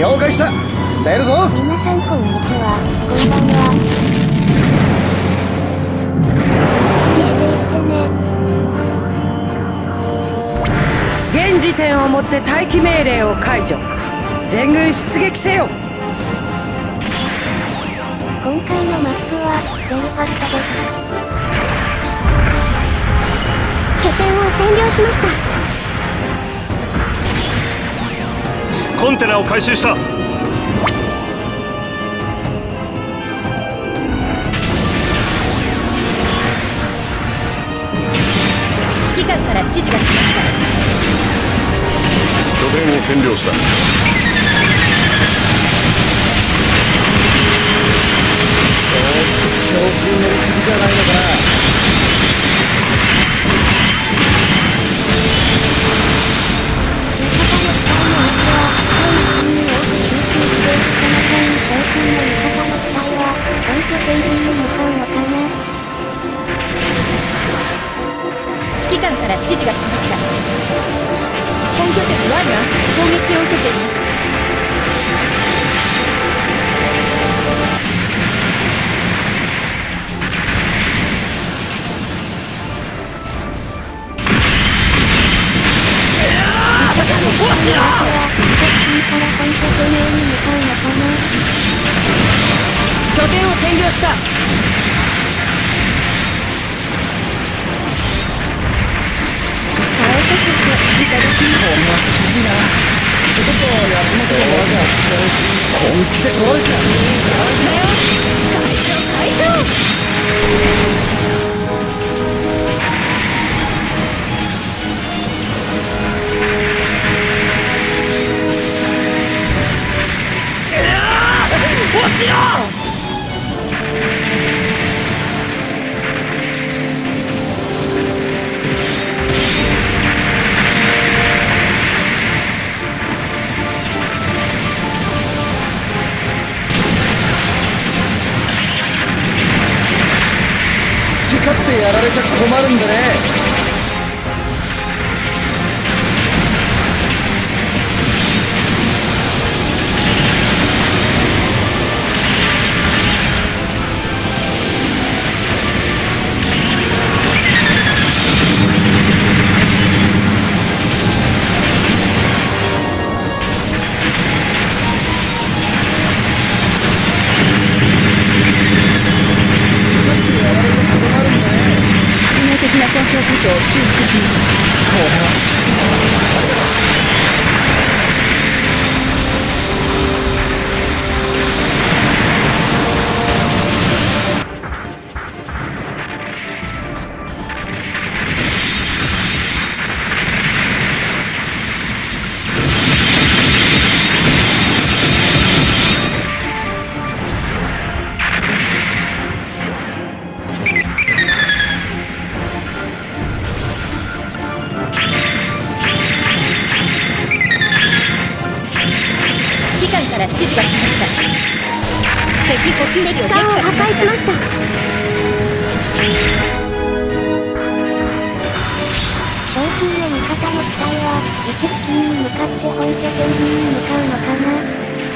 了解した。出るぞ。 皆さんこんにちは。こんばんは。家で行ってね。 現時点をもって待機命令を解除。全軍出撃せよ。 今回のマップはベルファストです。拠点を占領しました。 コンテナを回収した。 指揮官から指示が来ました。 拠点を占領した。 調子に乗りすぎじゃないのかな。 指揮官から指示が来ました。本拠点1が攻撃を受けています。 拠点を占領した。 倒させていただきました。 これはきついな。ちょっと休ませてもらうか。本気で来られちゃう。 会長会長。 落ちろ。 好き勝手やられちゃ困るんでね。 損傷箇所を修復します。 これはきついな。 から指示が来ました。敵補給ネギを撃破しました。 破壊しました。商品の味方の機体は陸付近に向かって本拠点に向かうのかな。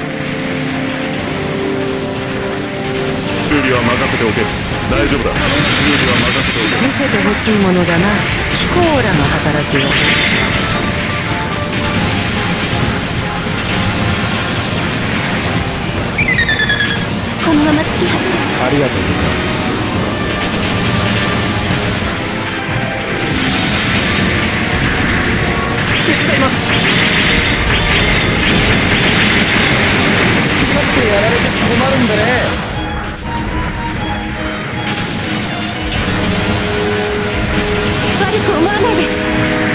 修理は任せておけ。大丈夫だ。修理は任せておけ。 見せてほしいものだな。ヒコーラの働きを。 このまま突き果てる。 ありがとうございます。 手伝います。 好き勝手やられちゃ困るんでね。 悪く思わないで。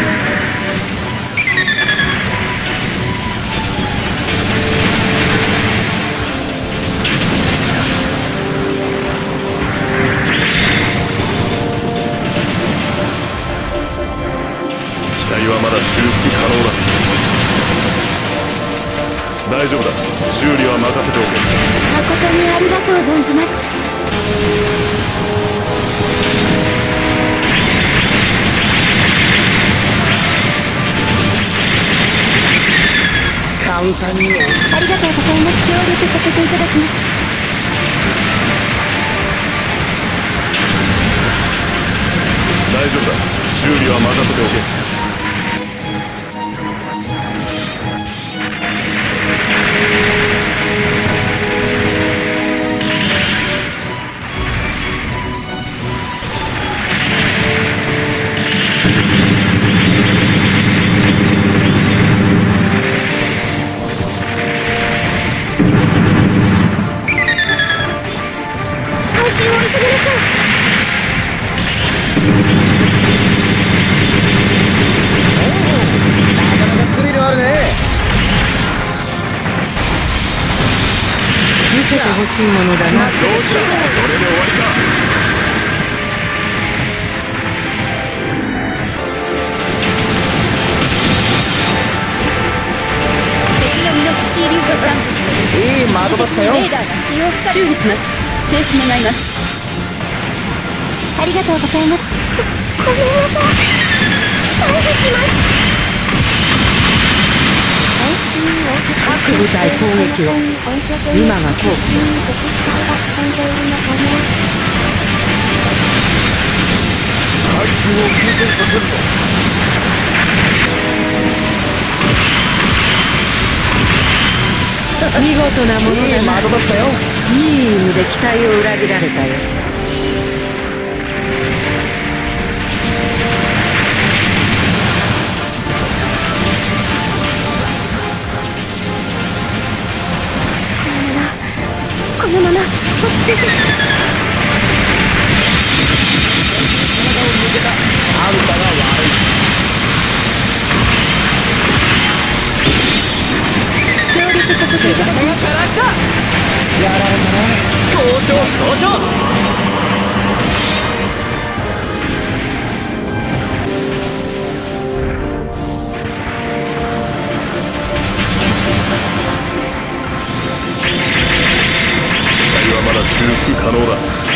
機体はまだ修復可能だ。大丈夫だ。修理は任せておけ。 誠にありがとう存じます。 簡単に。 ありがとうございます。協力させていただきます。 大丈夫だ。修理は任せておけ。 見せてほしいものだな。 どうした？それで終わりか。 敵のミノフスキー流星さん、 いい的だったよ。 レーダーが使用不可。修理します。停止願います。ありがとうございます。ごめんなさい。退避します。 各部隊攻撃を。今が好機です。 回収を優先させるぞ。 見事なものだな。 いい的だったよ。 いい意味で期待を裏切られたよ。 このまま落ち着いて。 あんたが悪い。 協力させていただきます。 やられたな。 校長校長。 まだ修復可能だ。 あんたも運が悪か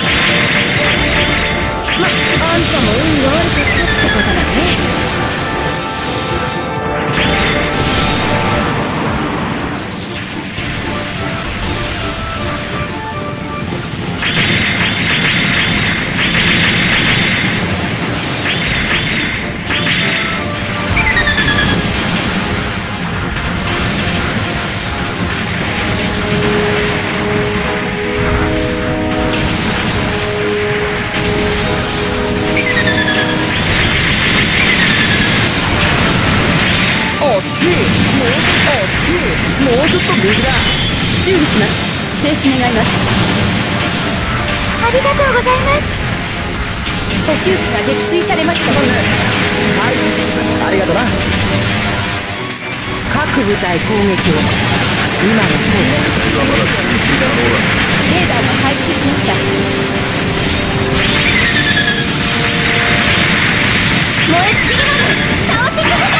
ったってことだね。 惜しい。もうちょっと右だ。 修理します。停止願います。ありがとうございます。補給機が撃墜されました。 ありがとな。 各部隊攻撃を。今が好機です。 はまだ修復可能だ。 レーダーが回復しました。燃え尽きるまで倒し続ける。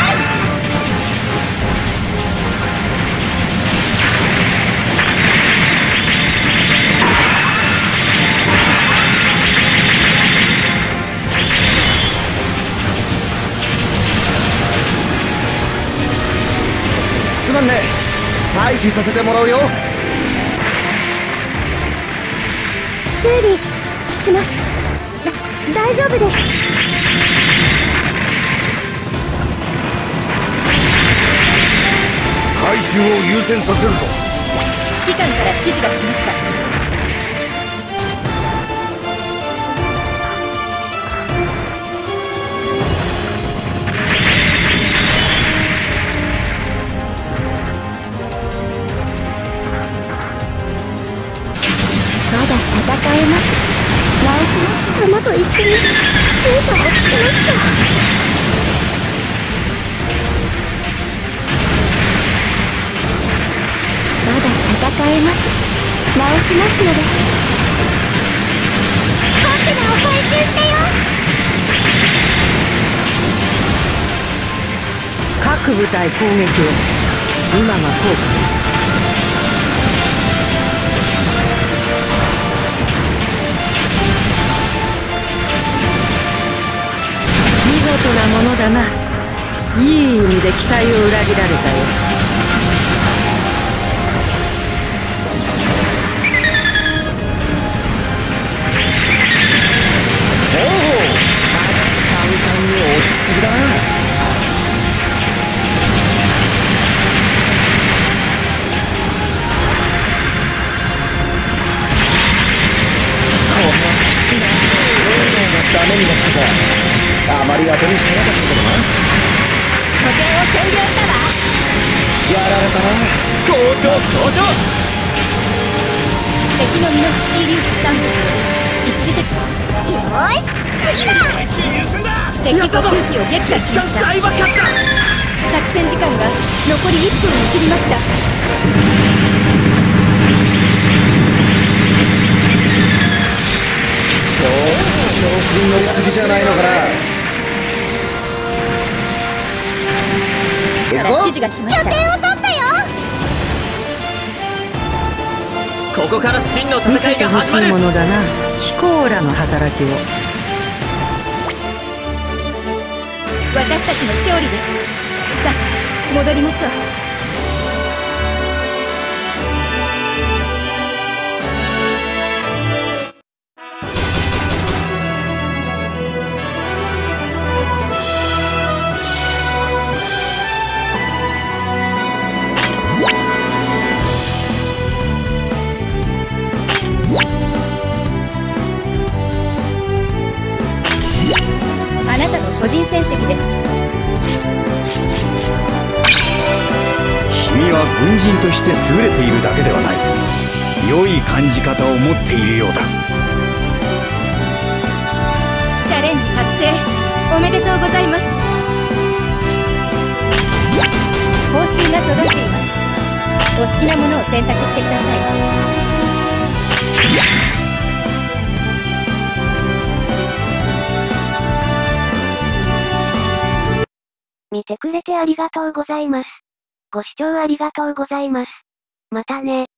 すまんね。退避させてもらうよ。 修理します。大丈夫です。 回収を優先させるぞ。 指揮官から指示が来ました。まだ戦えます。直します。弾と一緒にテンションがつきました。まだ戦えます。直しますので。コンテナを回収してよ。 各部隊攻撃を。今が好機です。見事なものだな。いい意味で期待を裏切られたよ。 当てにしてなかったけどな。 拠点を占領したわ。 やられたな。 校長校長。 敵のミノフスキー粒子3部一時的。よーし次だ。 開始優先だ。 敵補給機を撃破しました。 大爆発だ。 作戦時間が残り1分を切りました。 調子に乗りすぎじゃないのかな。 から指示が来ました。拠点を取ったよ。 ここから真の見せ戦いてほしいが始まる。 ものだな、ヒコーラの働きを。 私たちの勝利です。さあ戻りましょう。あなたの個人戦績です。 君は軍人として優れているだけではない。良い感じ方を持っているようだ。 チャレンジ達成おめでとうございます。報酬が届いています。お好きなものを選択してください。 見てくれてありがとうございます。ご視聴ありがとうございます。またね。